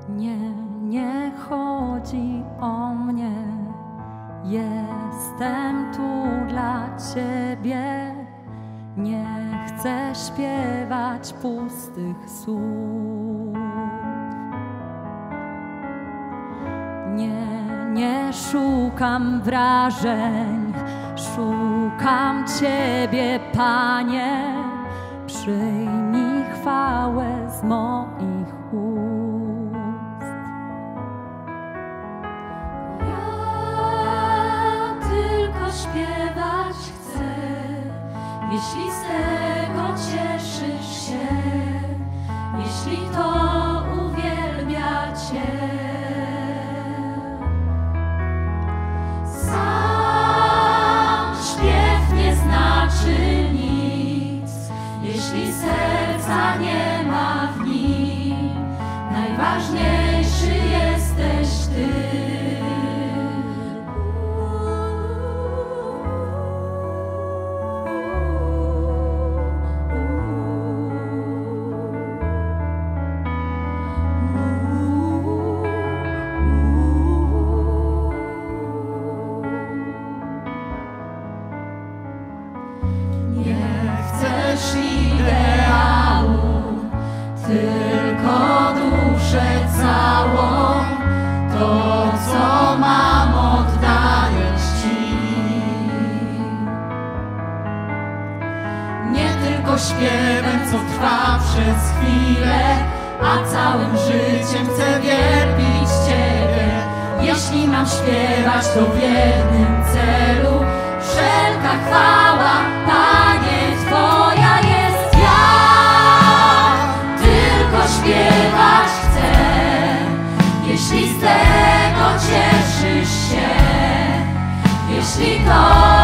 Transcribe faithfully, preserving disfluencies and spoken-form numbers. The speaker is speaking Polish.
Nie, nie chodzi o mnie, jestem tu dla Ciebie. Nie chcę śpiewać pustych słów. Nie, nie szukam wrażeń, szukam Ciebie, Panie. Przyjmij chwałę z moich ust. Ja tylko śpiewać chcę, jeśli z tego cieszysz się, jeśli to uwielbia Cię. Sam śpiew nie znaczy nic, jeśli serca nie ma w nim. Najważniejszy jesteś Ty. Nie chcesz ideału, tylko duszę całą. To, co mam, oddaję Ci. Nie tylko śpiewem, co trwa przez chwilę, a całym życiem chcę wielbić Ciebie. Jeśli mam śpiewać, to w jednym celu: wszelka chwała, Panie, Twoja jest. Ja tylko śpiewać chcę, jeśli z tego cieszysz się, jeśli to